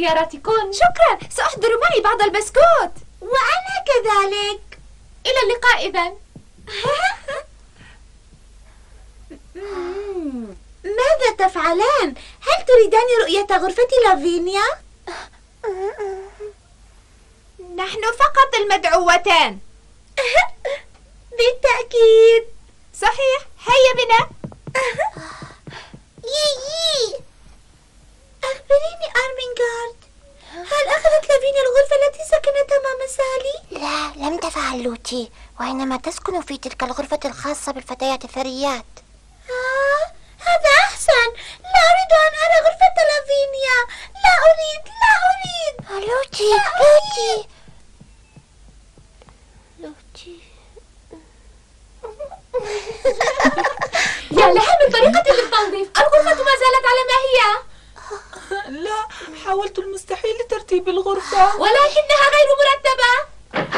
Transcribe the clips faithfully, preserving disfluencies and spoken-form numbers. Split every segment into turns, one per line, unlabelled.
زيارتكن.
شكرا، سأحضر معي بعض البسكوت.
وأنا كذلك.
إلى اللقاء إذن.
ماذا تفعلان؟ هل تريدان رؤية غرفة لافينيا؟
نحن فقط المدعوتان.
بالتأكيد.
صحيح، هيا بنا.
يي يي أخبريني أرمينغارد، هل أخذت لافينيا الغرفة التي سكنتها ماما سالي؟
لا، لم تفعل لوتي، وإنما تسكن في تلك الغرفة الخاصة بالفتيات الثريات.
آه، هذا أحسن. لا أريد أن أرى غرفة لافينيا. لا أريد، لا أريد.
لوتي، لوتي لوتي
يا لها من طريقة للتنظيف، الغرفة ما زالت على ما هي.
لا، حاولت المستحيل لترتيب الغرفة
ولكنها غير مرتبة.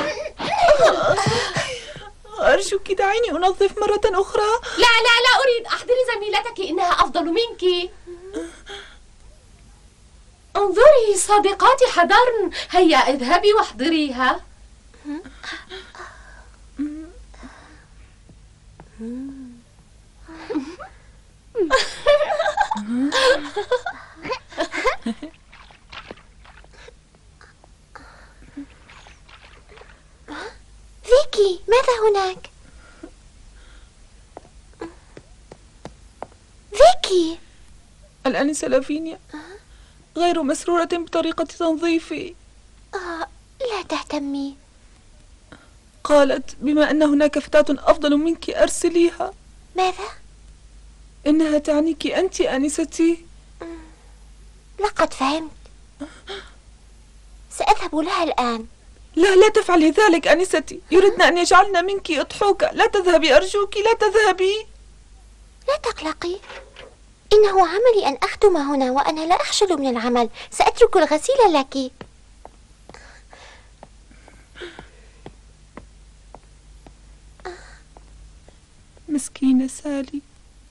أرجوك دعيني أنظف مرة أخرى.
لا لا لا أريد، أحضري زميلتك إنها أفضل منك. انظري صديقاتي حضرن، هيا اذهبي واحضريها.
فيكي، ماذا هناك؟ فيكي،
الآنسة لافينيا غير مسرورة بطريقة تنظيفي.
آه، لا تهتمي.
قالت بما أن هناك فتاة أفضل منك أرسليها.
ماذا؟
إنها تعنيك أنت آنستي.
لقد فهمت، سأذهب لها الآن.
لا، لا تفعلي ذلك آنستي، يردن أن يجعلن منك أضحوكة. لا تذهبي أرجوك، لا تذهبي.
لا تقلقي، إنه عملي أن أخدم هنا، وأنا لا أخجل من العمل. سأترك الغسيل لك.
مسكينة سالي.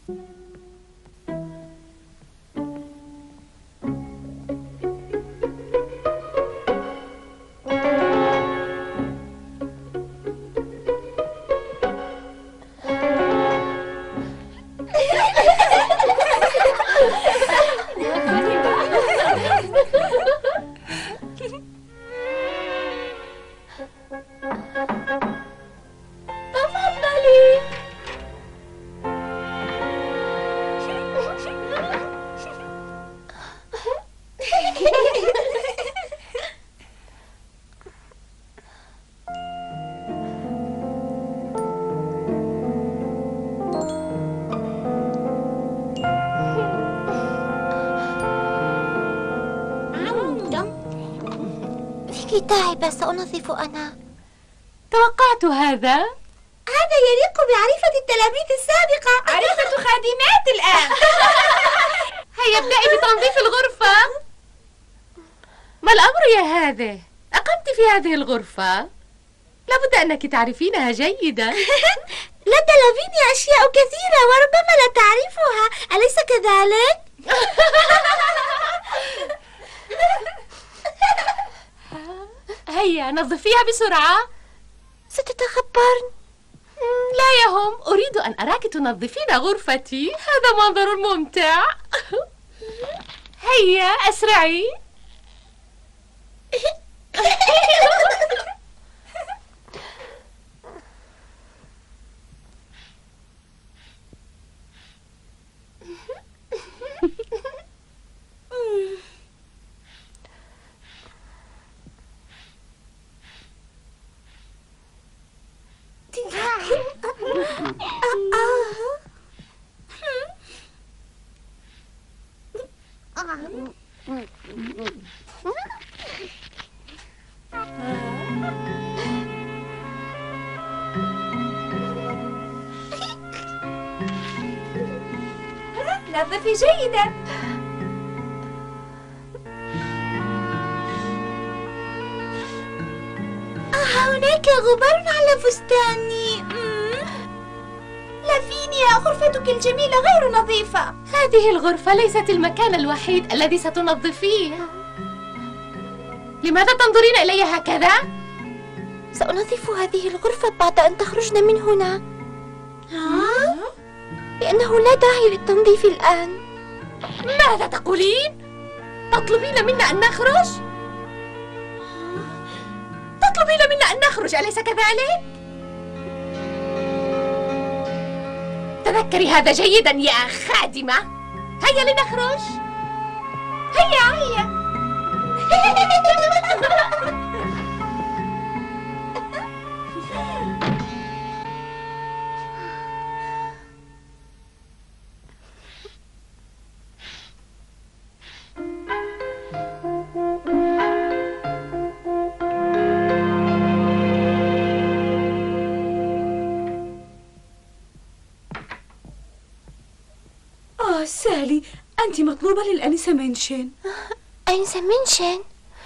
فيكي تعب، سأنظف أنا.
توقعت هذا.
هذا يليق بعريفة التلاميذ السابقة.
عريفة خادمات الآن.
هيا ابدأي بتنظيف الغرفة. ما الأمر يا هذه؟ أقمت في هذه الغرفة؟ لابد أنك تعرفينها جيدا.
لدى لافينيا أشياء كثيرة وربما لا تعرفها، أليس كذلك؟
هيا نظفيها بسرعة.
ستتخبرن.
لا يهم، أريد أن أراك تنظفين غرفتي، هذا منظر ممتع. هيا أسرعي.
نظفي جيدا.
هناك غبار على فستاني. لافينيا، غرفتك الجميلة غير نظيفة.
هذه الغرفة ليست المكان الوحيد الذي ستنظفيه. لماذا تنظرين إلي هكذا؟
سأنظف هذه الغرفة بعد أن تخرجن من هنا.
ها؟
لأنه لا داعي للتنظيف الآن.
ماذا تقولين؟ تطلبين منا أن نخرج؟ تطلبين منا أن نخرج أليس كذلك؟ تذكري هذا جيدا يا خادمة. هيا لنخرج. هيا هيا.
آه سالي، أنت مطلوبة للأنسة منشن.
أنسة منشن؟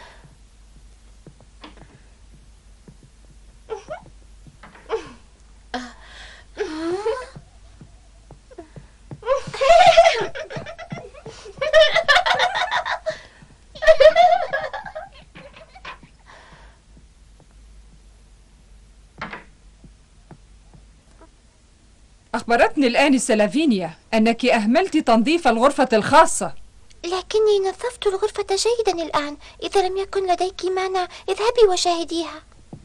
أخبرتني الآنسة لافينيا أنك أهملت تنظيف الغرفة الخاصة.
لكني نظفت الغرفة جيدا الآن. إذا لم يكن لديك مانع اذهبي وشاهديها.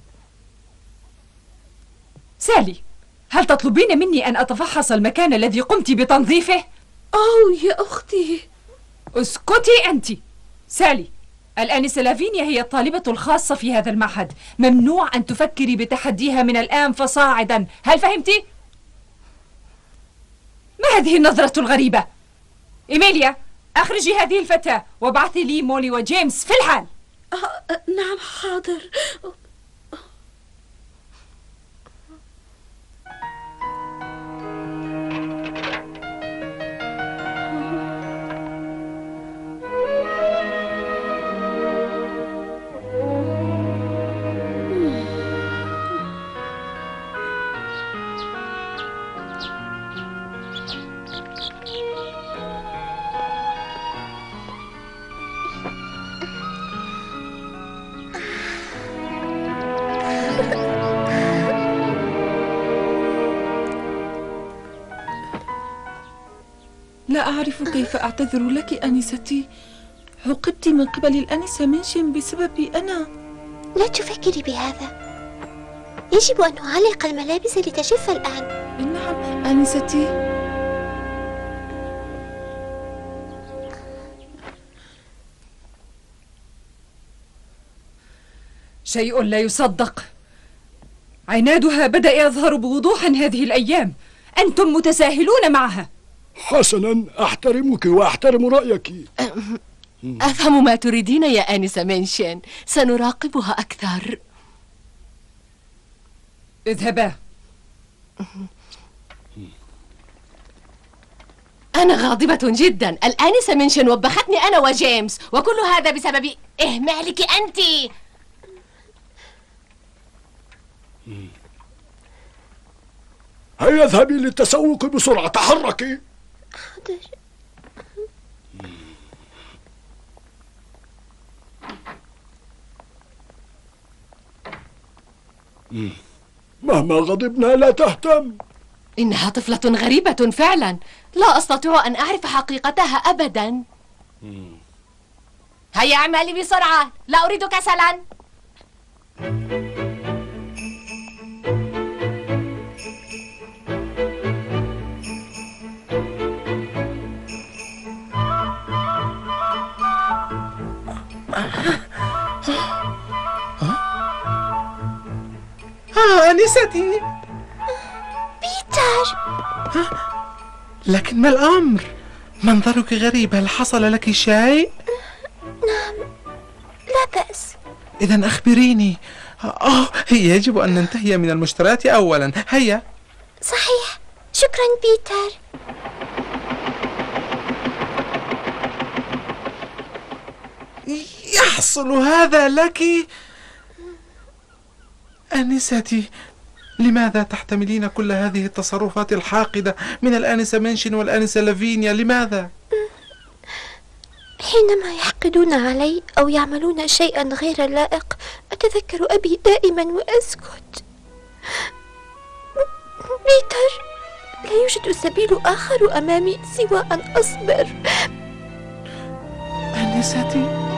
سالي، هل تطلبين مني أن أتفحص المكان الذي قمت بتنظيفه؟
أوه يا أختي.
اسكتي أنت. سالي، الآنسة لافينيا هي الطالبة الخاصة في هذا المعهد. ممنوع أن تفكري بتحديها من الآن فصاعدا. هل فهمتي؟ ما هذه النظرة الغريبة؟ إيميليا، أخرجي هذه الفتاة وابعثي لي مولي وجيمس في الحال.
آه نعم حاضر.
لا أعرف كيف أعتذر لك أنستي. عوقبت من قبل الأنسة منشن بسببي أنا.
لا تفكري بهذا. يجب أن نعلق الملابس لتجف الآن.
نعم أنستي.
شيء لا يصدق. عنادها بدأ يظهر بوضوح هذه الأيام. أنتم متساهلون معها.
حسنا، أحترمك وأحترم رأيك.
أفهم ما تريدين يا آنسة منشن. سنراقبها أكثر.
اذهبا.
أنا غاضبة جدا. الآنسة منشن وبختني أنا وجيمس، وكل هذا بسبب إهمالك أنت.
هيا اذهبي للتسوق بسرعة. تحركي.
حاضر.
مهما غضبنا لا تهتم.
إنها طفلة غريبة فعلا. لا أستطيع أن أعرف حقيقتها أبدا. هيا اعملي بسرعة، لا أريد كسلا.
آه أنستي.
بيتر.
لكن ما الأمر؟ منظرك غريب. هل حصل لك شيء؟
نعم، لا بأس.
إذا أخبريني. أوه، يجب أن ننتهي من المشتريات أولا. هيا.
صحيح. شكرا بيتر.
يحصل هذا لك؟ أنستي، لماذا تحتملين كل هذه التصرفات الحاقدة من الآنسة منشن والآنسة لافينيا؟ لماذا؟
حينما يحقدون علي أو يعملون شيئا غير لائق أتذكر أبي دائما وأسكت. بيتر، لا يوجد سبيل آخر أمامي سوى أن أصبر.
آنستي،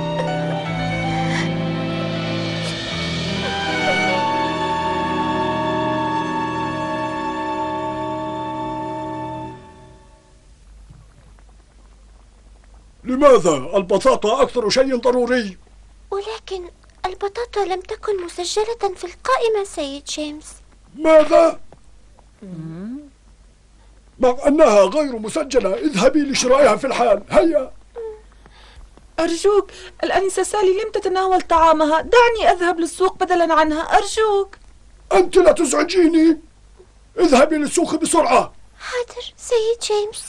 لماذا؟ البطاطا أكثر شيء ضروري.
ولكن البطاطا لم تكن مسجلة في القائمة سيد جيمس.
ماذا؟ مع أنها غير مسجلة، اذهبي لشرائها في الحال. هيا.
أرجوك، الأنسة سالي لم تتناول طعامها، دعني أذهب للسوق بدلا عنها، أرجوك.
أنت لا تزعجيني. اذهبي للسوق بسرعة.
حاضر سيد جيمس.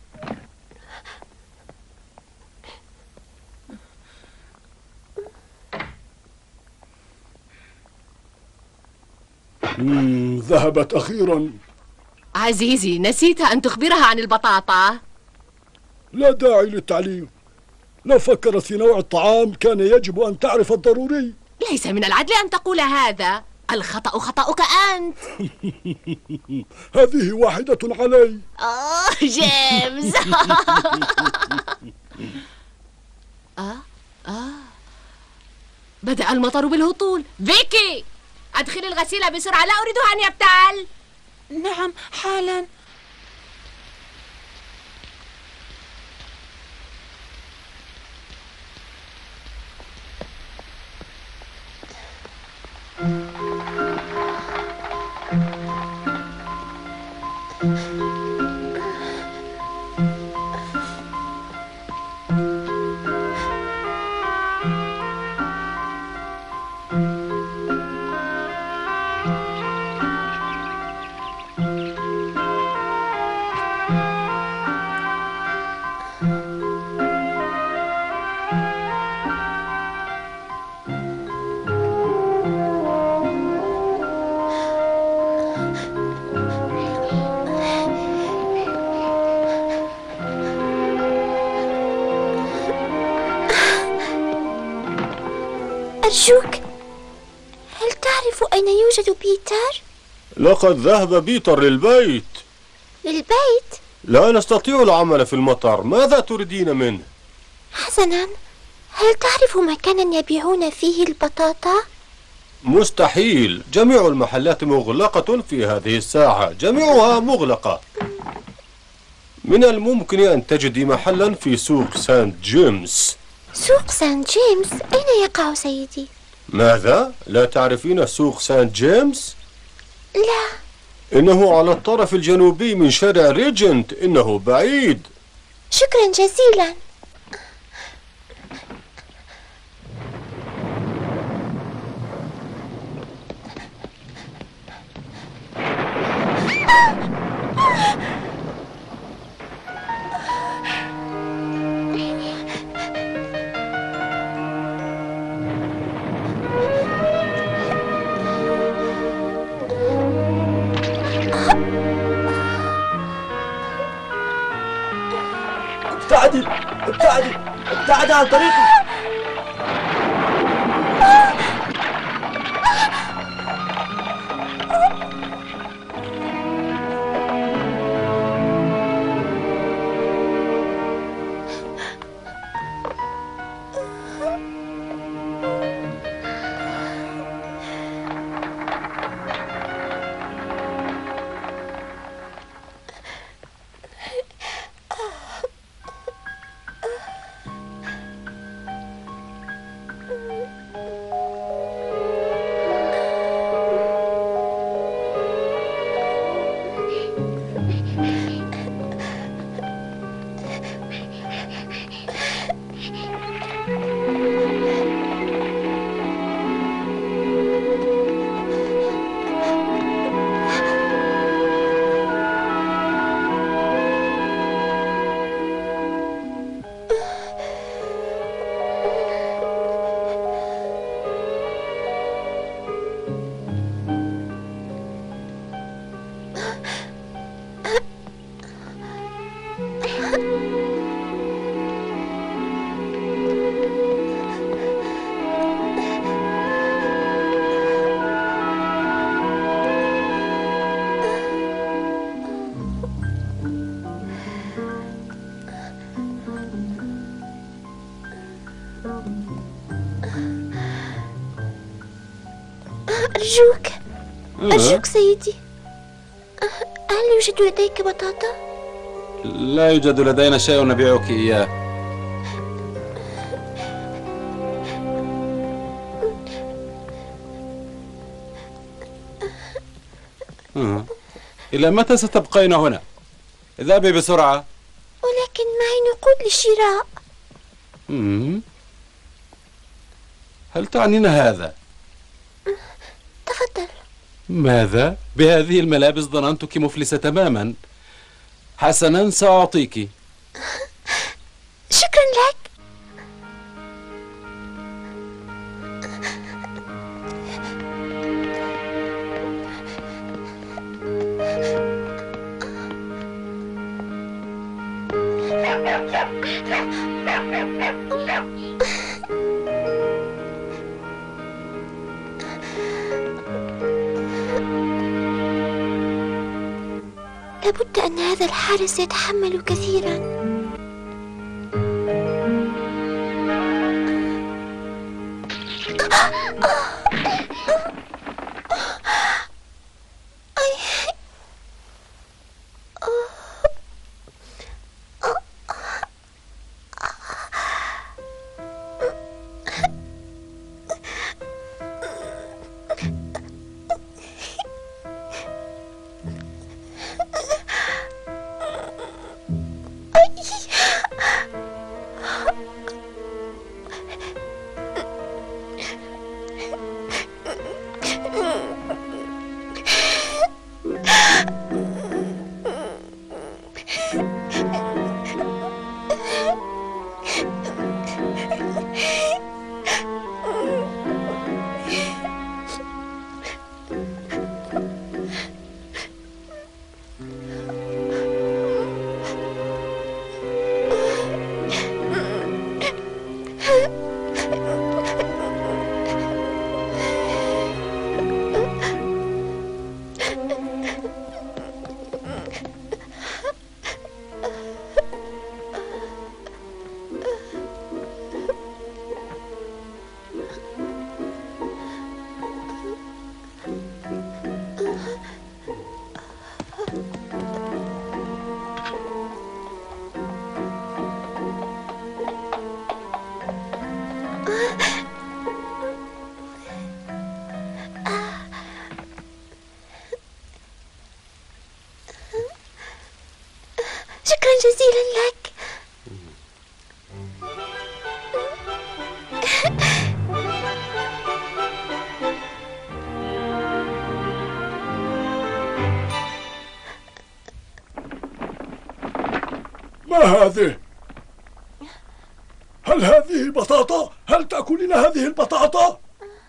مم، ذهبت أخيرا.
عزيزي، نسيت أن تخبرها عن البطاطا.
لا داعي للتعليم. لو فكرت في نوع الطعام كان يجب أن تعرف الضروري.
ليس من العدل أن تقول هذا. الخطأ خطأك أنت.
هذه واحدة علي.
آه جيمس. آه آه بدأ المطر بالهطول. فيكي، أدخل الغسيل بسرعة، لا أريد أن يبتل.
نعم حالا.
أرجوك، هل تعرف أين يوجد بيتر؟
لقد ذهب بيتر للبيت.
للبيت؟
لا نستطيع العمل في المطر، ماذا تريدين منه؟
حسنا، هل تعرف مكانا يبيعون فيه البطاطا؟
مستحيل، جميع المحلات مغلقة في هذه الساعة، جميعها مغلقة. من الممكن أن تجدي محلا في سوق سانت جيمس.
سوق سانت جيمس أين يقع سيدي؟
ماذا؟ لا تعرفين سوق سانت جيمس؟
لا.
إنه على الطرف الجنوبي من شارع ريجنت، إنه بعيد.
شكرا جزيلا.
ابتعدي ابتعدي ابتعدي عن طريقي.
أرجوك
آه.
أرجوك سيدي، هل يوجد لديك بطاطا؟
لا يوجد لدينا شيء نبيعك إياه. آه. إلى متى ستبقين هنا؟ اذهبي بسرعة.
ولكن معي نقود للشراء.
مم. هل تعنين هذا؟
تفضل.
ماذا؟ بهذه الملابس ظننتك مفلسة تماما. حسنا، سأعطيك.
شكرا لك. لابد أن هذا الحارس يتحمل كثيرا. شكرا جزيلا لك.
ما هذه؟ هل هذه بطاطا؟ هل تأكلين هذه البطاطا؟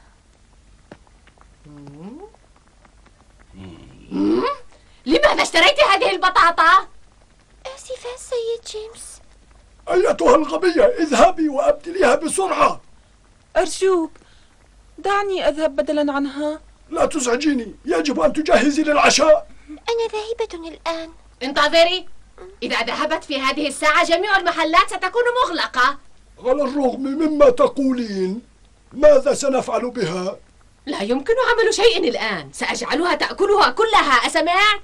لماذا اشتريت هذه البطاطا؟
آسفة سيد جيمس.
أيتها الغبية، اذهبي وأبدليها بسرعة.
أرجوك دعني أذهب بدلا عنها.
لا تزعجيني، يجب أن تجهزي للعشاء.
أنا ذاهبة الآن.
انتظري، إذا ذهبت في هذه الساعة جميع المحلات ستكون مغلقة.
على الرغم مما تقولين، ماذا سنفعل بها؟
لا يمكن عمل شيء الآن، سأجعلها تأكلها كلها، أسمعت؟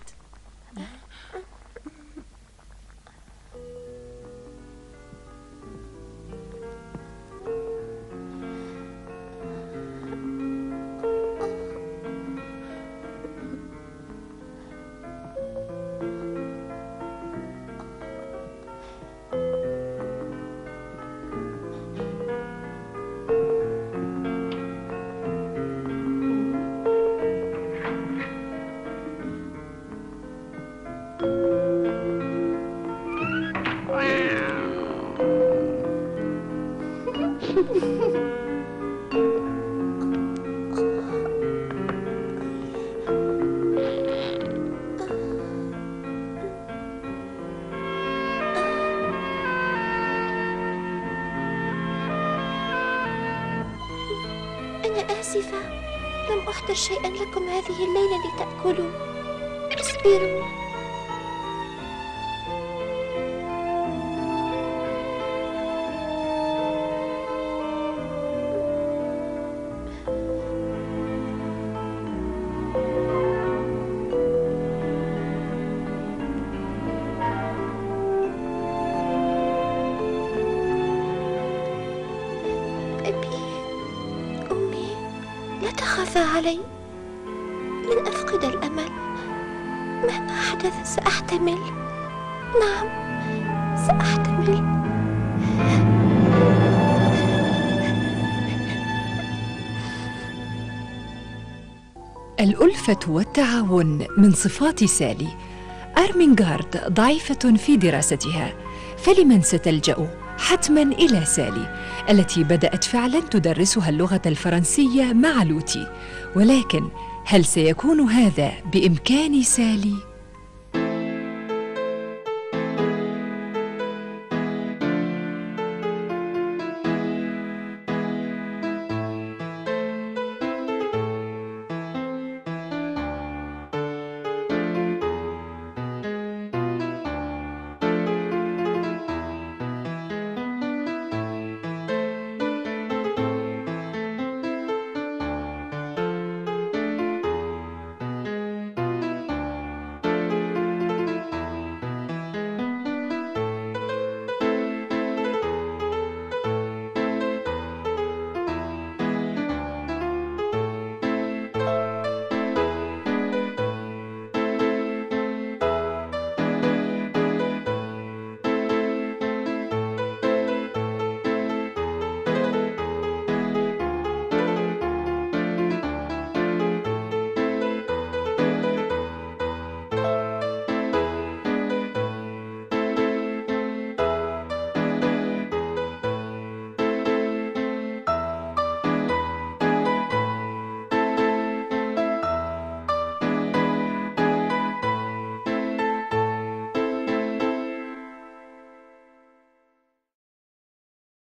أنا آسفة، لم أحضر شيئا لكم هذه الليلة لتأكلوا. اصبروا. تخافا علي، لن أفقد الأمل. مهما حدث سأحتمل. نعم، سأحتمل.
الألفة والتعاون من صفات سالي. أرمينغارد ضعيفة في دراستها، فلمن ستلجأ؟ حتما إلى سالي التي بدأت فعلا تدرسها اللغة الفرنسية مع لوتي. ولكن هل سيكون هذا بإمكان سالي؟